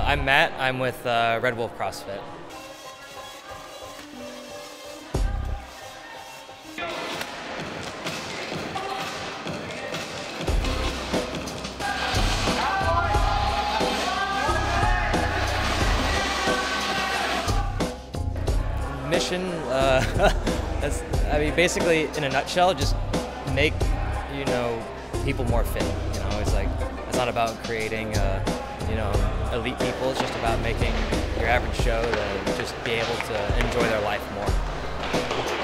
I'm Matt. I'm with Wolf Crossfit. Mission, I mean, basically, in a nutshell, just make, people more fit. It's like, it's not about creating, elite people. It's just about making your average Joe to just be able to enjoy their life more.